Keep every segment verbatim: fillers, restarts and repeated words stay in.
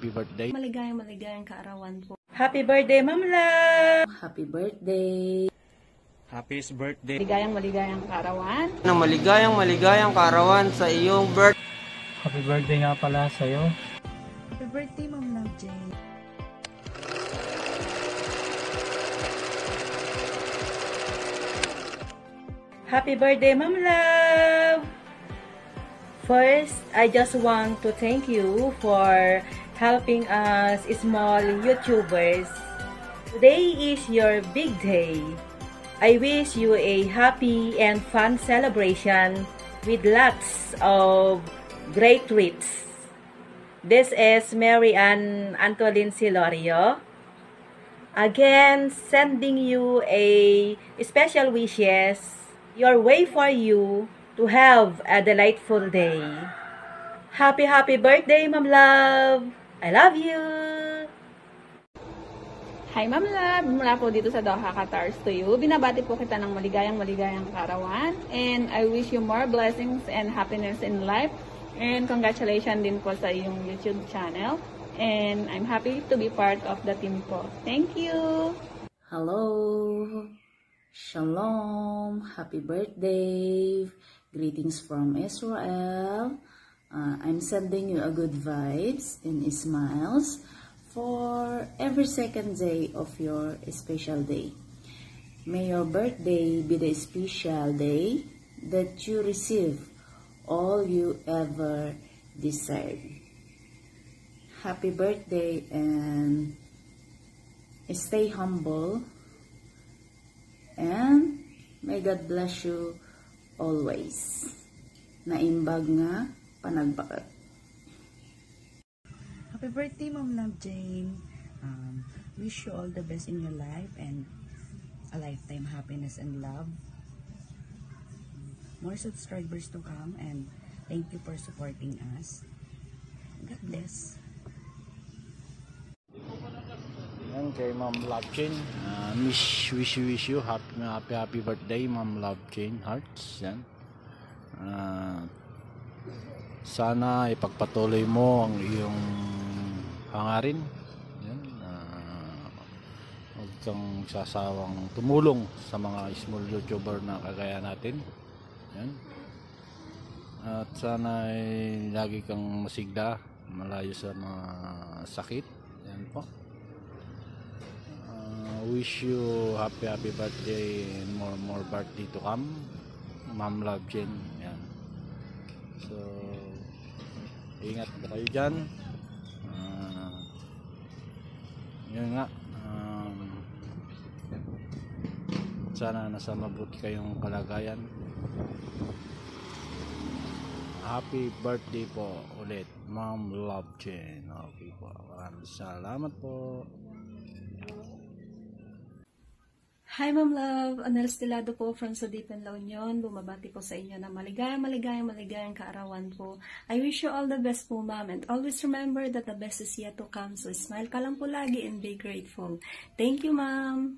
happy birthday. Maligayang maligayang kaarawan po. Happy birthday, Ma'am Love! Happy birthday! Happy birthday. Maligayang maligayang kaarawan. Ng maligayang maligayang kaarawan sa iyong birthday. Happy birthday nga pala sa'yo. Happy birthday, Ma'am Love Jane. Happy birthday, Ma'am Love! First, I just want to thank you for helping us small YouTubers. Today is your big day. I wish you a happy and fun celebration with lots of great treats. This is Mary Ann Antolin Silorio. Again, sending you a special wishes your way for you to have a delightful day. Happy, happy birthday, Ma'am Love! I love you! Hi, Ma'am Love! Mula po dito sa Doha, Qatar to you. Binabati po kita ng maligayang maligayang kaarawan. And I wish you more blessings and happiness in life. And congratulations din po sa iyong YouTube channel. And I'm happy to be part of the team po. Thank you! Hello! Shalom! Happy birthday! Greetings from Israel. Uh, I'm sending you a good vibes and smiles for every second day of your special day. May your birthday be the special day that you receive all you ever desired. Happy birthday and stay humble. And may God bless you always. Naimbag nga panagbakat. Happy birthday, Ma'am Love Jane. Um, wish you all the best in your life and a lifetime happiness and love. More subscribers to come and thank you for supporting us. God bless. Yan kay Ma'am Love Jane. Uh, wish, wish, wish you happy, happy, happy birthday, Ma'am Love Jane Hearts. Yan. Uh, sana ipagpatuloy mo ang iyong hangarin. Yan. Uh, huwag kang sasawang tumulong sa mga small YouTuber na kagaya natin. Yan. At sana ay lagi kang masigla, malayo sa mga sakit. Yan po. Wish you happy happy birthday and more more birthday to come, Ma'am Love Jane. Yan. So ingat po kayo dyan. Uh, yun nga, um, sana nasa mabuti kayong kalagayan. Happy birthday po ulit, Ma'am Love Jane. Okay po, maraming salamat po. Hi, Ma'am Love! Anel Stilado po from Sudipan, La Union. Bumabati po sa inyo na maligayang, maligayang, maligayang kaarawan po. I wish you all the best po, Ma'am. And always remember that the best is yet to come. So smile ka lang po lagi and be grateful. Thank you, Ma'am!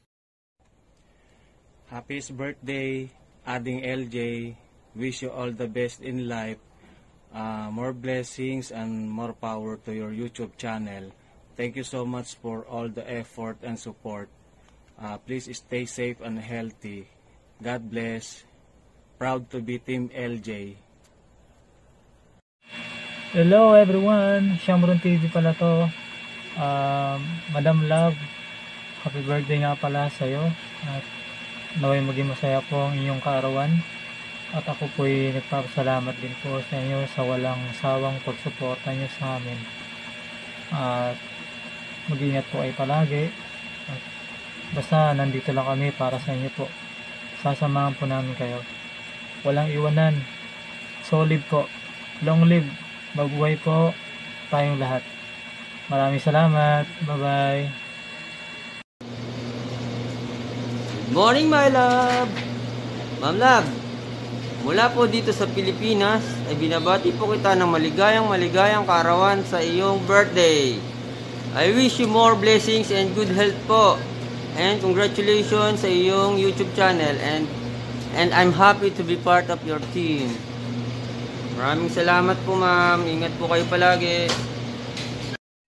Happy birthday, Ading L J. Wish you all the best in life. Uh, more blessings and more power to your YouTube channel. Thank you so much for all the effort and support. Uh, please stay safe and healthy. God bless. Proud to be Team L J. Hello everyone! Shamron T V pala to. Um, Madam Love, happy birthday nga pala sa'yo. At naway maging masaya po ang inyong kaarawan. At ako po'y nagpapasalamat din po sa inyo sa walang sawang pagsuporta nyo sa amin. At mag-ingat po ay palagi. At basta nandito lang kami para sa inyo po. Sasamahan po namin kayo. Walang iwanan. Solid po. Long live. Mabuhay po tayong lahat. Maraming salamat. Bye-bye. Good morning, my love! Ma'am Love, mula po dito sa Pilipinas ay binabati po kita ng maligayang maligayang kaarawan sa iyong birthday. I wish you more blessings and good health po. And congratulations sa iyong YouTube channel, and and I'm happy to be part of your team. Maraming salamat po, ma'am. Ingat po kayo palagi.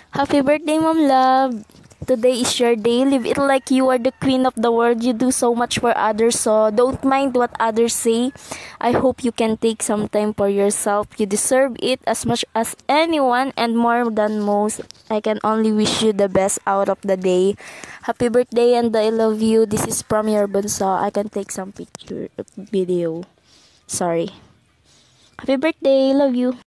Happy birthday, Mom Love. Today is your day. Live it like you are the queen of the world. You do so much for others, so don't mind what others say. I hope you can take some time for yourself. You deserve it as much as anyone and more than most. I can only wish you the best out of the day. Happy birthday and I love you. This is from your bunso. I can take some picture video. Sorry. Happy birthday. Love you.